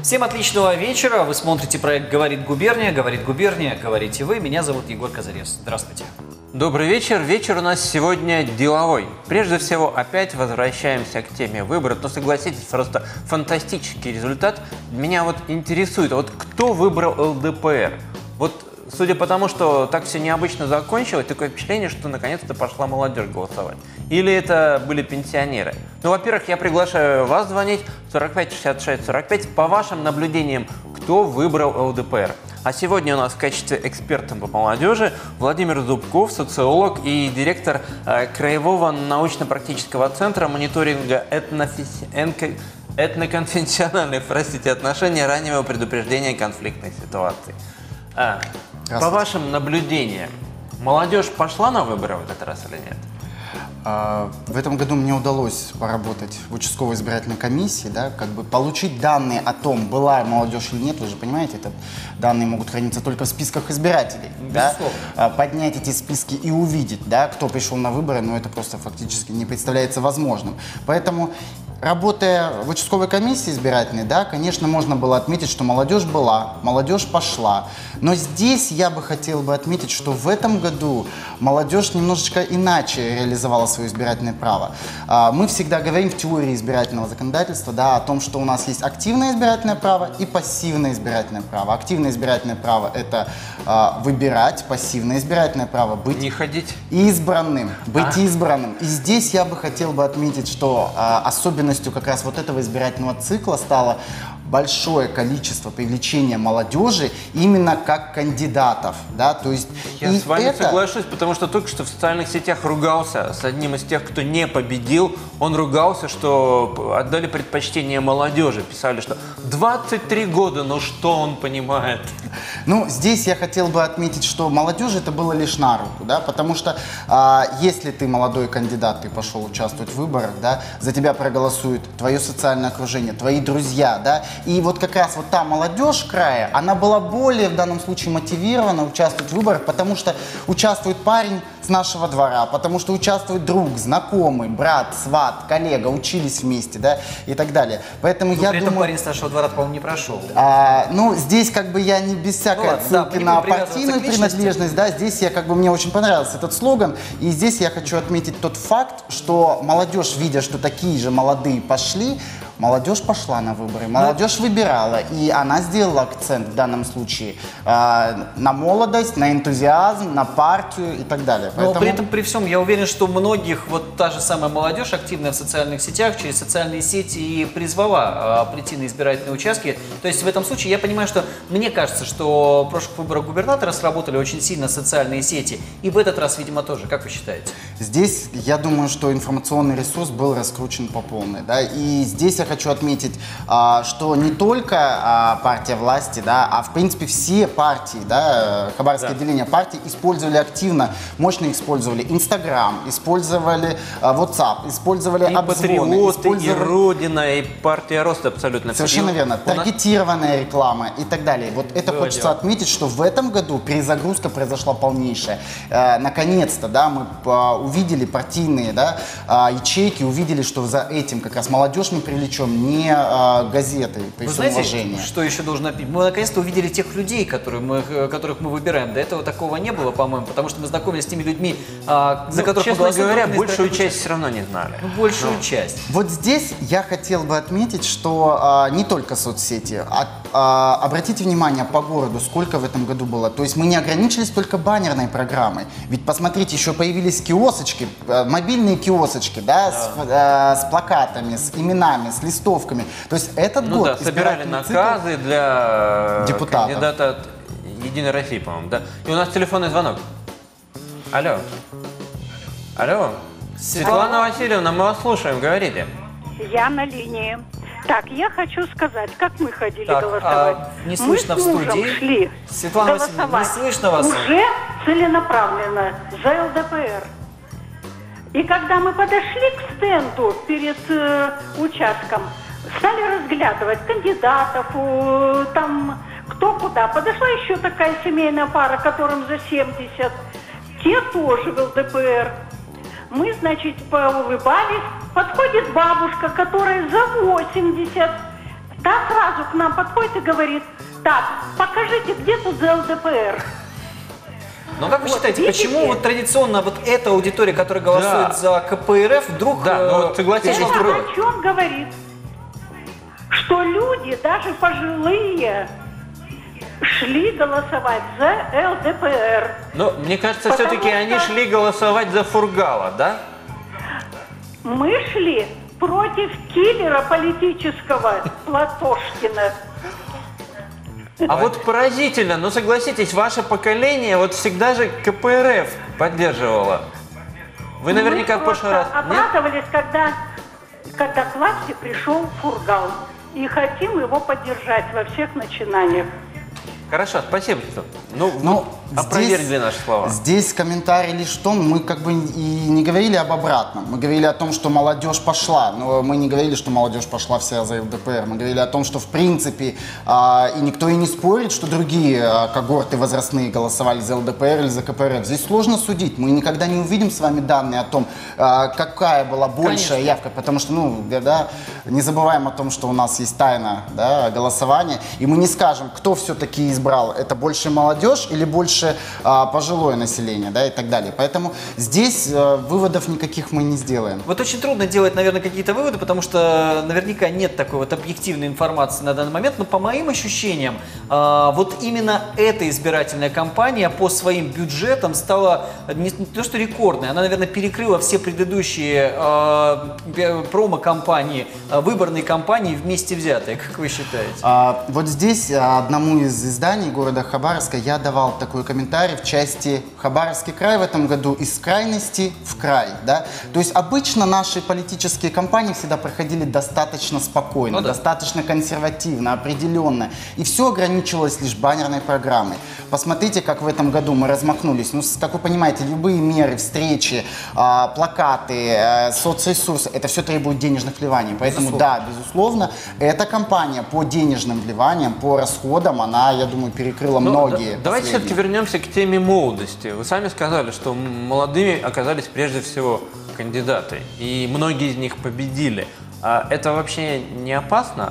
Всем отличного вечера. Вы смотрите проект «Говорит губерния», говорите вы. Меня зовут Егор Козырев. Здравствуйте. Добрый вечер. Вечер у нас сегодня деловой. Прежде всего, опять возвращаемся к теме выборов. Но согласитесь, просто фантастический результат. Меня вот интересует, вот кто выбрал ЛДПР? Вот судя по тому, что так все необычно закончилось, такое впечатление, что наконец-то пошла молодежь голосовать. Или это были пенсионеры? Ну, во-первых, я приглашаю вас звонить 45 66 45. По вашим наблюдениям, кто выбрал ЛДПР? А сегодня у нас в качестве эксперта по молодежи Владимир Зубков, социолог и директор Краевого научно-практического центра мониторинга этноконфессиональных, отношений раннего предупреждения конфликтных ситуаций. По вашим наблюдениям, молодежь пошла на выборы в этот раз или нет? В этом году мне удалось поработать в участковой избирательной комиссии, да, как бы получить данные о том, была молодежь или нет, вы же понимаете, данные могут храниться только в списках избирателей. Да? Поднять эти списки и увидеть, да, кто пришел на выборы, но это просто фактически не представляется возможным. Поэтому, работая в участковой комиссии избирательной, да, конечно, можно было отметить, что молодежь была, молодежь пошла. Но здесь я бы хотел отметить, что в этом году молодежь немножечко иначе реализовала свое избирательное право. Мы всегда говорим в теории избирательного законодательства, да, о том, что у нас есть активное избирательное право и пассивное избирательное право. Активное избирательное право – это выбирать, пассивное избирательное право – быть не ходить избранным, избранным. И здесь я бы хотел отметить, что особенностью как раз вот этого избирательного цикла стало большое количество привлечения молодежи именно как кандидатов, да, то есть я с вами соглашусь, потому что только что в социальных сетях ругался с одним из тех, кто не победил. Он ругался, что отдали предпочтение молодежи, писали, что 23 года, но что он понимает? Ну, здесь я хотел бы отметить, что молодежи это было лишь на руку, да, потому что если ты молодой кандидат, ты пошел участвовать в выборах, да, за тебя проголосует твое социальное окружение, твои друзья, да, и вот как раз вот та молодежь края, она была более в данном случае мотивирована участвовать в выборах, потому что участвует парень с нашего двора, потому что участвует друг, знакомый, брат, сват, коллега, учились вместе, да, и так далее. Поэтому я при думаю... этом парень с нашего двора, по-моему, не прошел. Ну, здесь как бы я не без всякой отсылки на партийную принадлежность, да, здесь я как бы, мне очень понравился этот слоган, и здесь я хочу отметить тот факт, что молодежь, видя, что такие же молодые пошли, молодежь пошла на выборы, молодежь выбирала, и она сделала акцент в данном случае на молодость, на энтузиазм, на партию и так далее. Но при этом, при всем, я уверен, что многих вот та же самая молодежь, активная в социальных сетях, через социальные сети и призвала прийти на избирательные участки. То есть в этом случае я понимаю, что мне кажется, что в прошлых выборах губернатора сработали очень сильно социальные сети, и в этот раз, видимо, тоже. Как вы считаете? Здесь, я думаю, что информационный ресурс был раскручен по полной, да, и здесь я хочу отметить, что не только партия власти, да, а в принципе все партии, да, Хабаровское отделение партий использовали активно, мощно использовали Инстаграм, использовали WhatsApp, использовали и обзвоны, Патриоты, и Родина, и партия Роста абсолютно. Совершенно верно. Таргетированная реклама и так далее. Вот это хочется отметить, что в этом году перезагрузка произошла полнейшая. Наконец-то, да, мы увидели партийные, да, ячейки, увидели, что за этим как раз молодежь мы привлечем, не газеты, при всем уважении. Что еще должно быть? Мы наконец-то увидели тех людей, которых мы выбираем. До этого такого не было, по-моему, потому что мы знакомились с теми людьми, за которых, честно говоря, большую часть все равно не знали. Большую часть. Вот здесь я хотел бы отметить, что не только соцсети, обратите внимание по городу, сколько в этом году было. То есть мы не ограничились только баннерной программой. Ведь посмотрите, еще появились киосочки, мобильные киосочки, да, с плакатами, с именами, с листовками. То есть этот год собирали наказы для депутатов. Кандидата от Единой России, по-моему, да. И у нас телефонный звонок. Алло. Алло. Светлана Васильевна, мы вас слушаем, говорите. Я на линии. Так, я хочу сказать, как мы ходили голосовать. Не слышно мы в студии. Шли Светлана Васильевна, не слышно вас. Уже целенаправленно за ЛДПР. И когда мы подошли к стенду перед участком, стали разглядывать кандидатов, там кто куда. Подошла еще такая семейная пара, которым за 70. Те тоже в ЛДПР. Мы, значит, поулыбались. Подходит бабушка, которая за 80. та сразу к нам подходит и говорит: так, покажите, где тут за ЛДПР. Но как вы Вот, считаете, видите? почему вот традиционно вот эта аудитория, которая голосует Да. за КПРФ, вдруг Да, ну вот согласитесь, перешла в Это другое? о чем говорит? Что люди, даже пожилые, шли голосовать за ЛДПР. Но мне кажется, Потому все-таки они что- шли голосовать за Фургала, да? Мы шли против киллера политического Платошкина. А вот поразительно, но согласитесь, ваше поколение вот всегда же КПРФ поддерживало. Вы наверняка Мы в прошлый раз... просто Нет? обрадовались, когда к власти пришел Фургал. И хотим его поддержать во всех начинаниях. Хорошо, спасибо. Ну, Ну, опровергли наши слова. Здесь комментарий лишь в том, мы как бы и не говорили об обратном. Мы говорили о том, что молодежь пошла, но мы не говорили, что молодежь пошла вся за ЛДПР. Мы говорили о том, что в принципе, и никто и не спорит, что другие когорты возрастные голосовали за ЛДПР или за КПРФ. Здесь сложно судить. Мы никогда не увидим с вами данные о том, какая была большая явка, потому что, ну, да, не забываем о том, что у нас есть тайна, да, голосования, и мы не скажем, кто все-таки избрал, это больше молодежь или больше пожилое население, да, и так далее. Поэтому здесь выводов никаких мы не сделаем. Вот очень трудно делать, наверное, какие-то выводы, потому что наверняка нет такой вот объективной информации на данный момент, но по моим ощущениям, вот именно эта избирательная кампания по своим бюджетам стала не то что рекордной, она, наверное, перекрыла все предыдущие промо-кампании, выборные кампании вместе взятые, как вы считаете? Вот здесь одному из изданий города Хабаровска я давал такой комментарий в части «Хабаровский край в этом году из крайности в край». Да? То есть обычно наши политические кампании всегда проходили достаточно спокойно, Ну да. достаточно консервативно, определенно. И все ограничивалось лишь баннерной программой. Посмотрите, как в этом году мы размахнулись. Ну, как вы понимаете, любые меры, встречи, плакаты, соцресурсы, это все требует денежных вливаний. Поэтому, Безусловно. да, безусловно, эта кампания по денежным вливаниям, по расходам, она, я думаю, перекрыла Ну, многие. давайте все-таки последние. вернемся к теме молодости. Вы сами сказали, что молодыми оказались прежде всего кандидаты, и многие из них победили. А это вообще не опасно?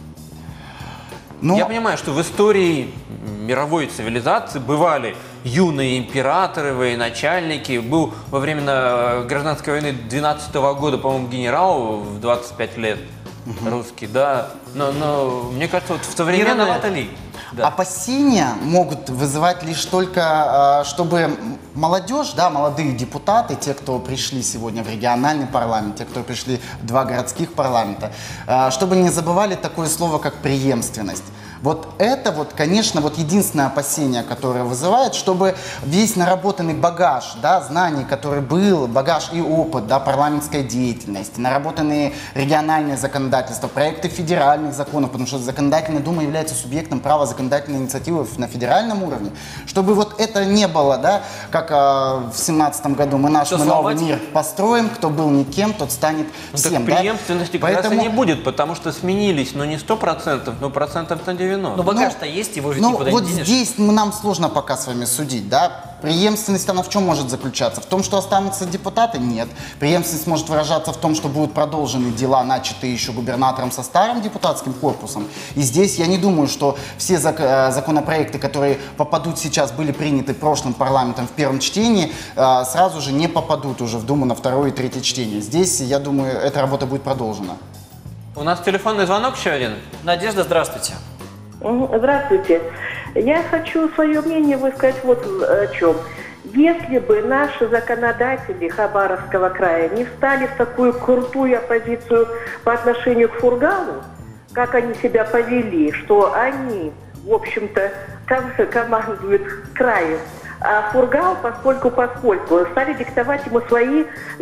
Ну, Я понимаю, что в истории мировой цивилизации бывали юные императоры, военачальники. Был во время гражданской войны 12 года, по-моему, генерал в 25 лет русский, да. Но мне кажется, вот в Не современное... рановато ли? Да. Опасения могут вызывать лишь только, чтобы молодежь, да, молодые депутаты, те, кто пришли сегодня в региональный парламент, те, кто пришли в 2 городских парламента, чтобы не забывали такое слово, как преемственность. Вот это вот, конечно, вот единственное опасение, которое вызывает, чтобы весь наработанный багаж, да, знаний, который был, багаж и опыт, да, парламентской деятельности, наработанные региональные законодательства, проекты федеральных законов, потому что Законодательная Дума является субъектом права законодательной инициативы на федеральном уровне, чтобы вот это не было, да, как в 17 году мы наш Всё мы новый сломать. мир построим, кто был никем, тот станет Ну, всем. так да. преемственности как раз и не будет, потому что сменились, но не 100%, но процентов на 90%. Но багаж-то есть, его же Ну, никуда вот не денешь. здесь нам сложно пока с вами судить, да? Преемственность, она в чем может заключаться? В том, что останутся депутаты? Нет. Преемственность может выражаться в том, что будут продолжены дела, начатые еще губернатором со старым депутатским корпусом. И здесь я не думаю, что все законопроекты, которые попадут сейчас, были приняты прошлым парламентом в первом чтении, сразу же не попадут уже в Думу на 2 и 3 чтение. Здесь, я думаю, эта работа будет продолжена. У нас телефонный звонок еще один. Надежда, здравствуйте. Здравствуйте. Я хочу свое мнение высказать вот о чем. Если бы наши законодатели Хабаровского края не встали в такую крутую оппозицию по отношению к Фургалу, как они себя повели, что они, в общем-то, командуют краем, а Фургал, поскольку стали диктовать ему свои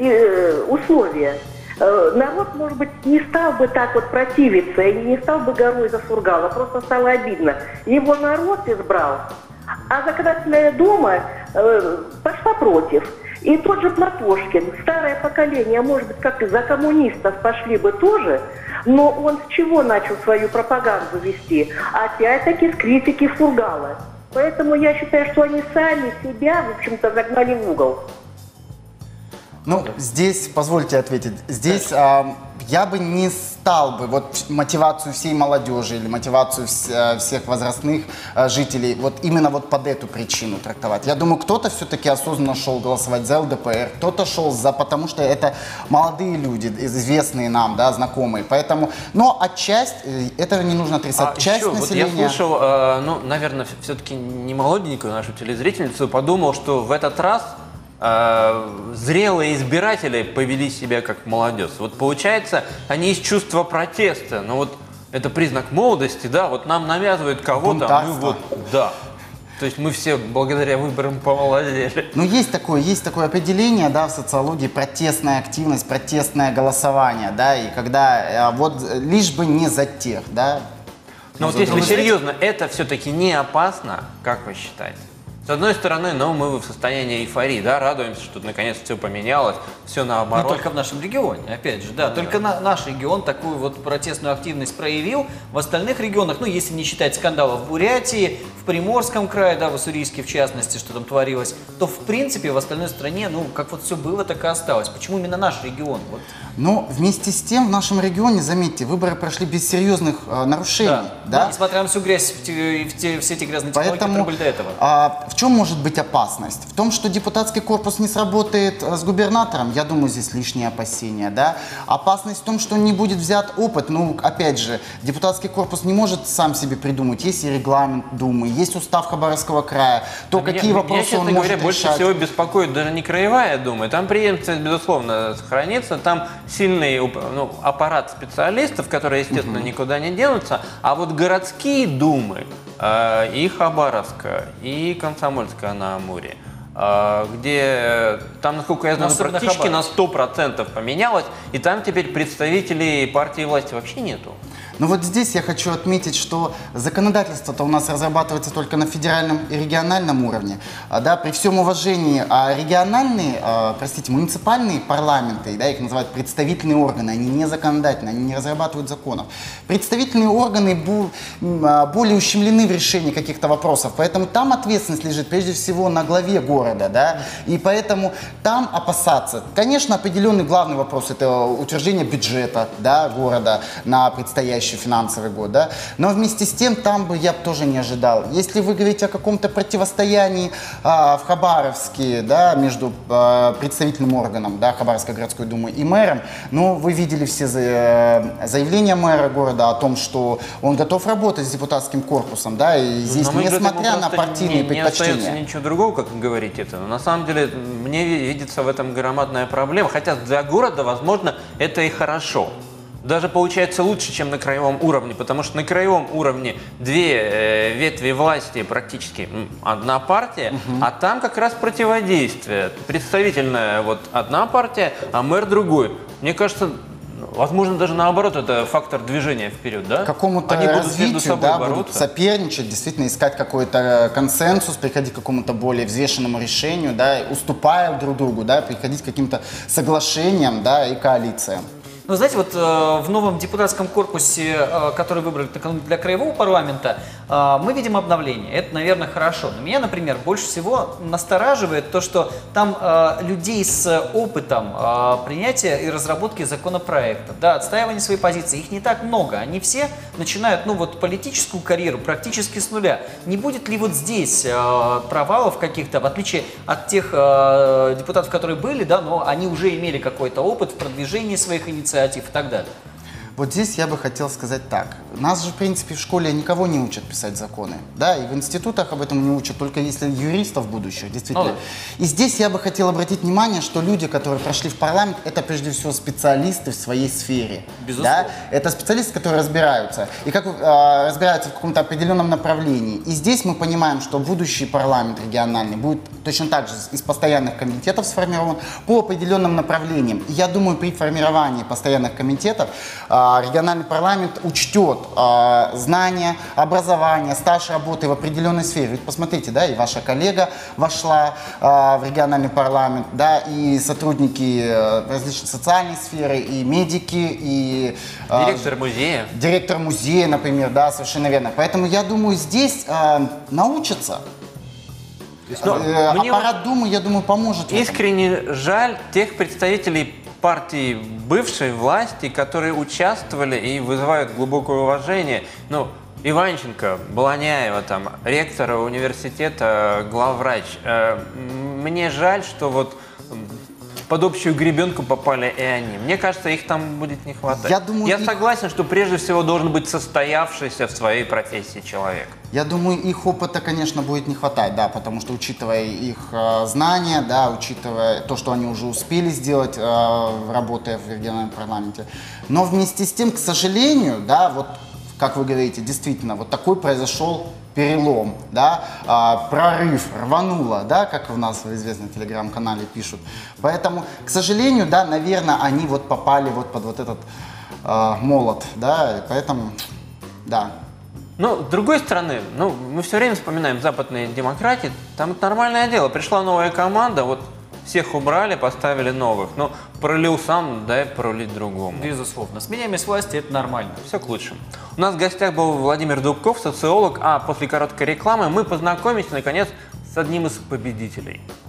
условия. Народ, может быть, не стал бы так вот противиться и не стал бы горой за Фургала, просто стало обидно. Его народ избрал, а Законодательная Дума пошла против. И тот же Платошкин, старое поколение, может быть, как и за коммунистов пошли бы тоже, но он с чего начал свою пропаганду вести? Опять-таки с критики Фургала. Поэтому я считаю, что они сами себя, в общем-то, загнали в угол. Ну, здесь, позвольте ответить, здесь я бы не стал бы вот мотивацию всей молодежи или мотивацию всех возрастных жителей вот именно вот под эту причину трактовать. Я думаю, кто-то все-таки осознанно шел голосовать за ЛДПР, кто-то шел потому что это молодые люди, известные нам, да, знакомые. Поэтому, но отчасти этого не нужно отрицать. Часть еще, населения... Вот я слушал, ну, наверное, все-таки не молоденькую нашу телезрительницу, подумал, что в этот раз зрелые избиратели повели себя как молодежь. Вот получается, они из чувства протеста, ну вот это признак молодости, да, вот нам навязывают кого-то, а мы вот, да. То есть мы все благодаря выборам помолодели. Ну, есть такое определение, да, в социологии: протестная активность, протестное голосование, да, и когда вот лишь бы не за тех, да. Но вот если серьезно, это все-таки не опасно, как вы считаете? С одной стороны, ну, мы в состоянии эйфории, да, радуемся, что наконец все поменялось, все наоборот. Но только в нашем регионе, опять же, да. Только наш регион такую вот протестную активность проявил. В остальных регионах, ну, если не считать скандалов в Бурятии, в Приморском крае, да, в Уссурийске в частности, что там творилось, то в принципе в остальной стране, ну, как вот все было, так и осталось. Почему именно наш регион? Вот. Но вместе с тем в нашем регионе, заметьте, выборы прошли без серьезных нарушений. Да? Ну, несмотря на всю грязь, все эти грязные технологии, которые были до этого. В чем может быть опасность? В том, что депутатский корпус не сработает с губернатором, я думаю, здесь лишние опасения. Да? Опасность в том, что не будет взят опыт. Ну, опять же, депутатский корпус не может сам себе придумать. Есть и регламент Думы, есть устав Хабаровского края. То какие вопросы он может решать. Больше всего беспокоит даже не краевая дума. Там преемственность, безусловно, сохранится. Там сильный аппарат специалистов, которые, естественно, никуда не денутся. А вот городские думы, и Хабаровска, и Комсомольская на Амуре, где там, насколько я знаю, практически на 100% поменялось, и там теперь представителей партии власти вообще нету. Но вот здесь я хочу отметить, что законодательство-то у нас разрабатывается только на федеральном и региональном уровне. Да, при всем уважении, муниципальные парламенты, да, их называют представительные органы, они не законодательные, они не разрабатывают законов. Представительные органы более ущемлены в решении каких-то вопросов, поэтому там ответственность лежит прежде всего на главе города, да, и поэтому там опасаться. Конечно, определенный главный вопрос – это утверждение бюджета, да, города на предстоящий финансовый год, да, но вместе с тем там бы я тоже не ожидал. Если вы говорите о каком-то противостоянии в Хабаровске, да, между представительным органом, да, Хабаровской городской думы и мэром, ну, вы видели все заявления мэра города о том, что он готов работать с депутатским корпусом, да, и здесь, несмотря на партийные предпочтения. Не остается ничего другого, как говорить это. Но на самом деле мне видится в этом громадная проблема, хотя для города, возможно, это и хорошо. Даже получается лучше, чем на краевом уровне, потому что на краевом уровне две ветви власти, практически одна партия, а там как раз противодействие. Представительная вот одна партия, а мэр другой. Мне кажется, возможно, даже наоборот, это фактор движения вперед, да? Какому-то развитию, да, будут соперничать, действительно искать какой-то консенсус, приходить к какому-то более взвешенному решению, да, уступая друг другу, да, приходить к каким-то соглашениям, да, и коалициям. Ну, знаете, вот в новом депутатском корпусе, который выбрали для краевого парламента, мы видим обновление. Это, наверное, хорошо. Но меня, например, больше всего настораживает то, что там людей с опытом принятия и разработки законопроектов, да, отстаивания своей позиции, их не так много. Они все начинают, ну, вот политическую карьеру практически с нуля. Не будет ли вот здесь провалов каких-то, в отличие от тех депутатов, которые были, да, но они уже имели какой-то опыт в продвижении своих инициатив и так далее? Вот здесь я бы хотел сказать так. Нас же, в принципе, в школе никого не учат писать законы. Да, и в институтах об этом не учат, только если юристов будущих, действительно. Ну, да. И здесь я бы хотел обратить внимание, что люди, которые прошли в парламент, это прежде всего специалисты в своей сфере. Безусловно. Да? Это специалисты, которые разбираются. И как разбираются в каком-то определенном направлении. И здесь мы понимаем, что будущий парламент региональный будет точно так же из постоянных комитетов сформирован по определенным направлениям. И я думаю, при формировании постоянных комитетов региональный парламент учтет знания, образование, стаж работы в определенной сфере. Ведь посмотрите, да, и ваша коллега вошла в региональный парламент, да, и сотрудники различных социальной сферы, и медики, и директор музея. Директор музея, например, да, совершенно верно. Поэтому я думаю, здесь научатся. Аппарат Думы, я думаю, поможет. Искренне жаль тех представителей партий бывшей власти, которые участвовали и вызывают глубокое уважение. Ну, Иванченко, Баланяева, там, ректор университета, главврач. Мне жаль, что вот под общую гребенку попали и они. Мне кажется, их там будет не хватать. Я согласен, что прежде всего должен быть состоявшийся в своей профессии человек. Я думаю, их опыта, конечно, будет не хватать, да, потому что, учитывая их знания, да, учитывая то, что они уже успели сделать, работая в региональном парламенте. Но вместе с тем, к сожалению, да, вот, как вы говорите, действительно, вот такой произошел перелом, да, прорыв, рвануло, да, как у нас в известном телеграм-канале пишут. Поэтому, к сожалению, да, наверное, они вот попали вот под вот этот молот, да, поэтому, да. Ну, с другой стороны, ну, мы все время вспоминаем западные демократии, там это нормальное дело. Пришла новая команда, вот всех убрали, поставили новых. Ну, пролил сам, дай пролить другому. Безусловно. Сменяемость власти – это нормально. Все к лучшему. У нас в гостях был Владимир Дубков, социолог, а после короткой рекламы мы познакомимся, наконец, с одним из победителей.